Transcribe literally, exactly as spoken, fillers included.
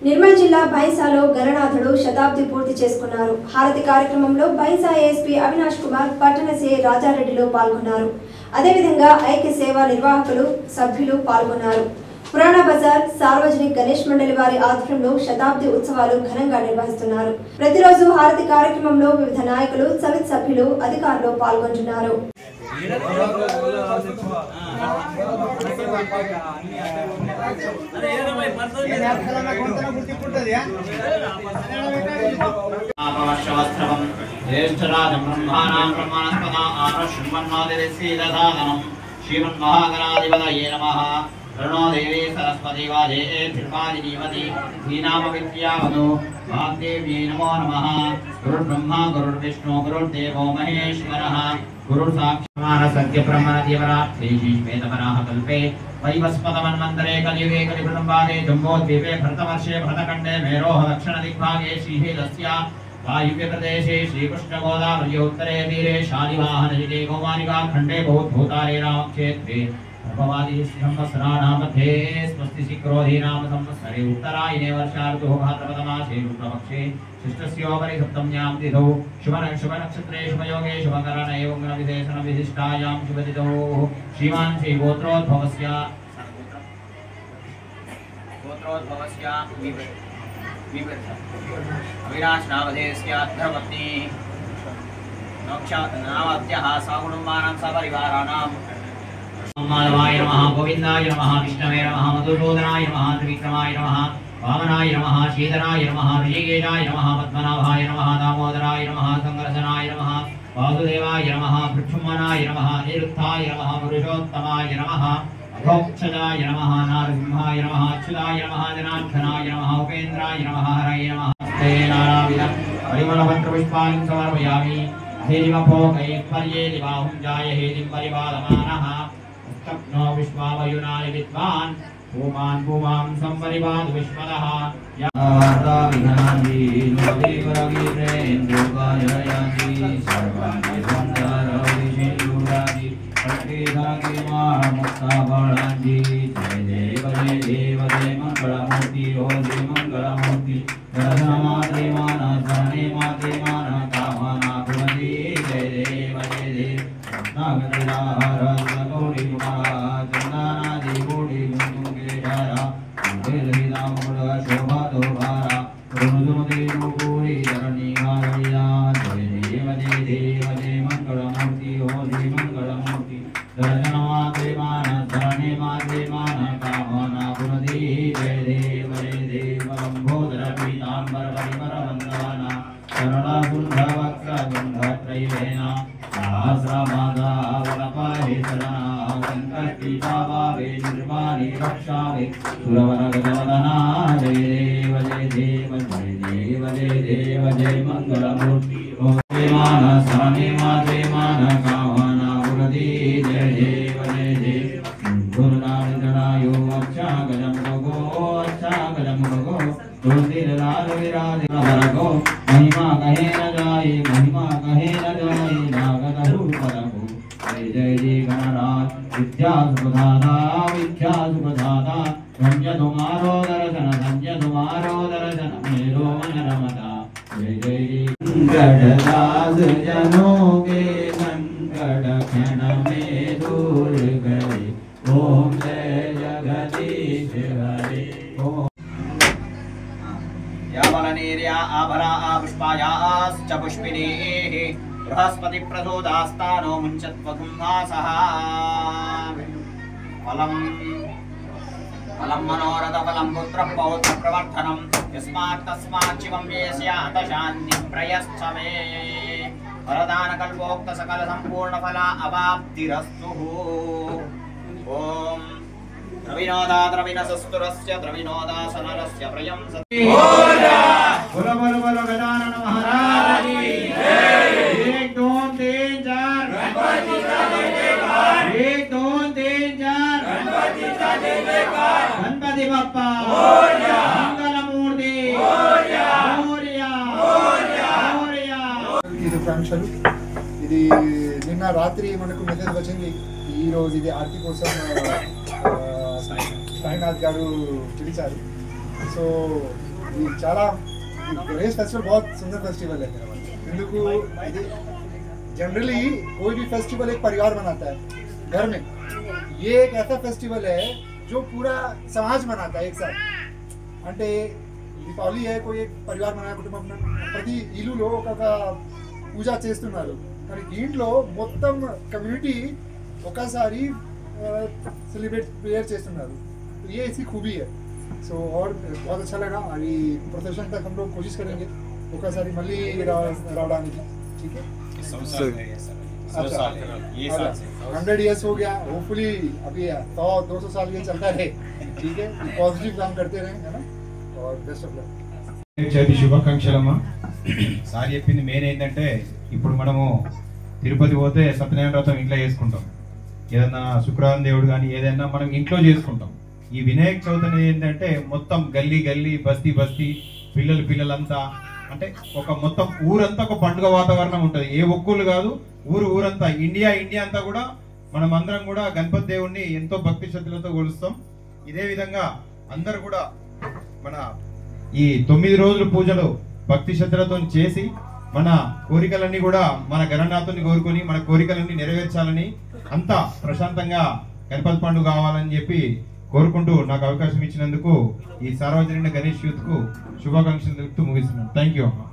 నిర్మల్ జిల్లా బైసాలో గణనాథుడు శతాబ్ది పూర్తి చేసుకున్నారు. హారతి కార్యక్రమంలో బైసా ఏఎస్పీ అవినాష్ కుమార్, పట్టణ సీఐ రాజారెడ్డిలో పాల్గొన్నారు. అదేవిధంగా ఐక్య సేవా నిర్వాహకులు సభ్యులు పాల్గొన్నారు. పురాణ బజార్ సార్వజనిక గణేష్ మండలి వారి ఆధ్వర్యంలో శతాబ్ది ఉత్సవాలు ఘనంగా నిర్వహిస్తున్నారు. ప్రతిరోజు హారతి కార్యక్రమంలో వివిధ నాయకులు, సమితి సభ్యులు, అధికారులు పాల్గొంటున్నారు. प्रणो देवी सरस्वती वाजे भिर्वाजिनीवती धीनाम विद्यावधो वाग्देवी नमो नमः। गुरुर्ब्रह्मा गुरुर्विष्णु गुरुर्देवो महेश्वरः गुरुर्साक्षात् सत्यब्रह्मणदेवरात्रि श्वेतवराह कल्पे वैवस्पतमन्वन्तरे कलियुगे कलिवृतम्बादे जम्बोद्वीपे भरतवर्षे भरतखण्डे मेरोः दक्षिणदिग्भागे श्रीशैलस्य वायुव्य प्रदेशे श्रीकृष्णगोदावरी उत्तरे तीरे शालिवाहनजिते कौमारिका खण्डे बहुभूतारे रामक्षेत्रे भवादी संवत्सराणां मध्ये स्वस्ति शिक्रोधीनां संवत्सरे उत्तरायणे वर्षाऋतुः भाद्रपदमासे शुक्लपक्षे षष्ठस्योपरि सप्तम्यां तिथौ शुभनक्षत्रे शुभयोगे शुभकरणे गुणविशेषणविशिष्टायां शुभतिथौ श्रीमान् श्रीगोत्रोद्भवस्य गोत्रोद्भवस्य अविनाश नामधेयस्य धर्मपत्नी नामाद्यः सकुटुम्बानां सपरिवाराणां माधवाय नमः, गोविंदाय नमः, विष्णवे नमः, मधुसूदनाय नमः, त्रिविक्रमाय नमः, वामनाय नमः, श्रीधराय नमः, ऋषिकेशाय नमः, पद्मनाभाय नमः, दामोदराय नमः, संकर्षणाय नमः, वासुदेवाय नमः, पृच्छुम्नाय नमः, निरुद्धाय नमः, पुरुषोत्तमाय नमः, अभोक्षजाय नमः, नारसिंहाय नमः, अच्युताय नमः, जनार्दनाय नमः, उपेन्द्राय नमः, हरये नमः। ते नानाविधं परिमलपत्रपुष्पाणि समर्पयामि। हेलिमभोगैर्पर्ये दिवाहुं जाय हेलिं परिपालमानः नो विश्वावयुनानि विद्वान् भूमान् भूमां संपरिवाद विश्वदः याता विघ्नानि नोदेवरवीरेन्द्रोगाययाति सर्वाणि सन्दरविषेन्दुरादि प्रतिधागे मुक्ताबलाञ्जि जय देव जय देव जय मङ्गलमूर्ति ओ जय मङ्गलमूर्ति दर्शनमात्रे मानसने माते मान कामना पुनति जय देव जय देव नागरिदाहर महिमा कहे न जाए महिमा कहे न जाए नागत रूपरघु जय जय जय गणराज विद्या सुखदाता विद्या सुखदाता धन्य तुम्हारो दर्शन धन्य तुम्हारो दर्शन मेरो मन रमता जय जय जय गणराज जनों के संकट क्षण में दूर करे ओम जय जगदीश हरे ओम यावलनीर्या आभरा पुष्पायाश्च पुष्पिनीः बृहस्पति प्रसोदास्तानो मुञ्चत्वधुम्नासः फलं फलं मनोरथ फलं पुत्र पौत्र प्रवर्धनं यस्मात् तस्मात् शिवं येस्यात् शान्तिं प्रयश्च मे वरदान कल्पोक्त सकल संपूर्ण फला अवाप्तिरस्तु ओम द्रविनोदा द्रविनसस्तुरस्य द्रविनोदासनरस्य प्रयं सति बोलो बोलो बोलो गजानन महाराज की जय। एक दो तीन चार गणपति का जय जयकार। एक दो तीन चार गणपति का जय जयकार। गणपति बप्पा मोरया मंगल मूर्ति मोरया मोरया मोरया मोरया। ఇది ఫంక్షన్ ఇది నిన్న రాత్రి మనకు మెసేజ్ వచ్చింది ఈ రోజు ఇది ఆర్తి కోసం సాయినాథ్ గారు పిలిచారు సో ఇది చాలా गणेश फेस्टिवल बहुत सुंदर फेस्टिवल है ఎందుకు ఇది जनरली कोई भी फेस्टिवल एक परिवार मनाता है घर में ये एक ऐसा फेस्टिवल है जो पूरा समाज मनाता है एक साथ అంటే దీపావళి है कोई एक परिवार मनाया కుటుంబం ప్రతి ఇల్లులో ఒక పూజ చేస్తున్నారు కానీ దీంట్లో మొత్తం కమ్యూనిటీ ఒకసారి सेलिब्रेट प्रेयर చేస్తున్నారు ये इसकी खूबी है सो और बहुत अच्छा लगा अभी प्रोसेशन तक हम लोग कोशिश करेंगे ఒకసారి మళ్ళీ రావడానికి ठीक है हंड्रेड ईयर्स हो गया होपफुली अभी सौ दो सौ साल ये चलता रहे ठीक है पॉजिटिव काम करते रहे है ना और बेस्ट ऑफ लक చవితి శుభాకాంక్షలమ్మా. సార్ చెప్పింది మెయిన్ ఏంటంటే ఇప్పుడు మనము తిరుపతి పోతే సత్యనారాయణ వ్రతం ఇంట్లో చేసుకుంటాం, ఏదన్నా శుక్రవారం దేవుడు కానీ ఏదైనా మనం ఇంట్లో చేసుకుంటాం. ఈ వినాయక చవితి అనేది ఏంటంటే మొత్తం గల్లీ గల్లీ బస్తీ బస్తీ పిల్లలు పిల్లలంతా అంటే ఒక మొత్తం ఊరంతా ఒక పండుగ వాతావరణం ఉంటుంది. ఏ ఒక్కళ్ళు కాదు ఊరు ఊరంతా ఇండియా ఇండియా అంతా కూడా మనం అందరం కూడా గణపతి దేవుణ్ణి ఎంతో భక్తి శ్రద్ధలతో కొలుస్తాం. ఇదే విధంగా అందరు కూడా మన ఈ తొమ్మిది రోజుల పూజలు భక్తి శ్రద్ధలతో చేసి మన కోరికలన్నీ కూడా మన గణనాథుని కోరుకొని మన కోరికలన్నీ నెరవేర్చాలని అంతా ప్రశాంతంగా గణపతి పండుగ కావాలని చెప్పి కోరుకుంటూ నాకు అవకాశం ఇచ్చినందుకు ఈ సార్వజనిక గణేష్ యూత్ కు శుభాకాంక్షలు తెలుపుతూ ముగిస్తున్నాను. Thank you.